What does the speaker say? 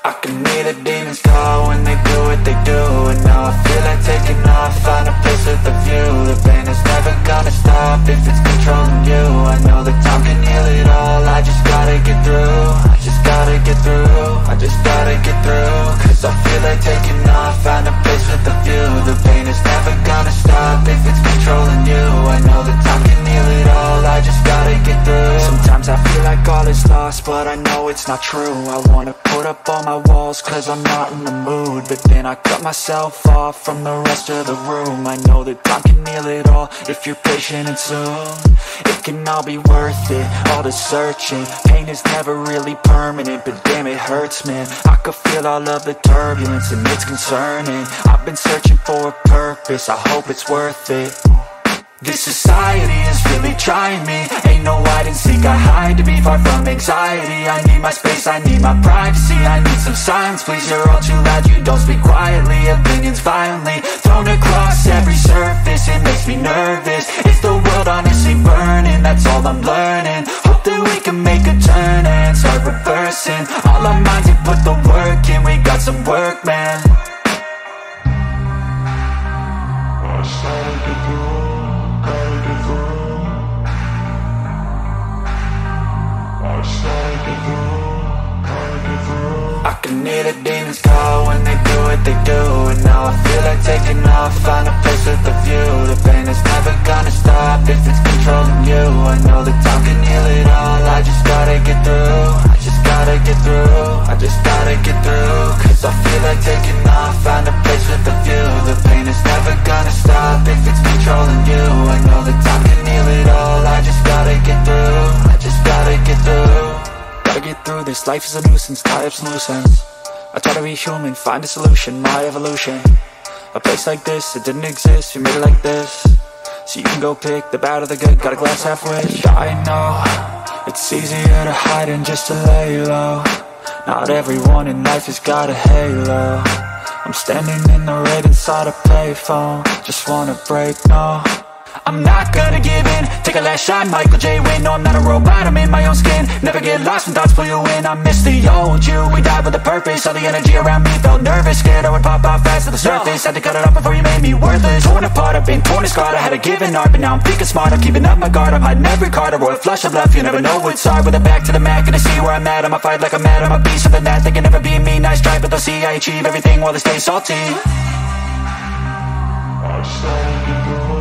I can hear the demons call when they do what they do. And now I feel like taking off, find a place with a view. The pain is never gonna stop if it's controlling you. I know that time can heal it all, I just gotta get through. I just gotta get through, I just gotta get through. Cause I feel like taking off, find a place with a view. The pain is never gonna stop if it's controlling you. I know that time can heal it all, I just gotta get through. Sometimes I feel like all is lost, but I know it's not true. I wanna put up all my walls cause I'm not in the mood, but then I cut myself off from the rest of the room. I know that time can heal it all if you're patient and soon it can all be worth it, all the searching. Pain is never really permanent, but damn it hurts, man. I could feel all of the turbulence and it's concerning. I've been searching for a purpose, I hope it's worth it. This society is really trying me. Ain't no hide and seek, I hide to be far from anxiety. I need my space, I need my privacy. I need some silence, please, you're all too loud. You don't speak quietly, opinions violently thrown across every surface. It makes me nervous, is the world honestly burning? That's all I'm learning. Hope that we can make a turn and start reversing all our minds and put the work in. We got some work, man. I can hear the demons call when they do what they do. And now I feel like taking off, find a place with a view. The pain is never gonna stop if it's controlling you. I know that time can heal it all, I just gotta get through. I just gotta get through, I just gotta get through. Cause I feel like taking off, find a place with a view. The pain is never gonna stop if it's controlling you. I know that time can heal it all, I just gotta get through. I just gotta get through. Gotta get through this, life is a nuisance, tie up some loose ends. I try to be human, find a solution, my evolution. A place like this, it didn't exist, we made it like this. So you can go pick the bad or the good, got a glass half wish. I know, it's easier to hide than just to lay low. Not everyone in life has got a halo. I'm standing in the red inside a payphone, just wanna break, no. I'm not gonna give in, take a last shot, Michael J. Win. No, I'm not a robot, I'm in my own skin. Never get lost when thoughts pull you in. I miss the old you, we died with a purpose. All the energy around me felt nervous, scared I would pop out fast to the surface. Had to cut it off before you made me worthless. Torn apart, I've been torn and scarred. I had a given art, but now I'm thinking smart. I'm keeping up my guard, I'm hiding every card. A royal flush of love, you never know what's hard. With a back to the mat, gonna see where I'm at. I'ma fight like I'm mad, I'ma be something that they can never be me. Nice try, but they'll see I achieve everything while they stay salty. I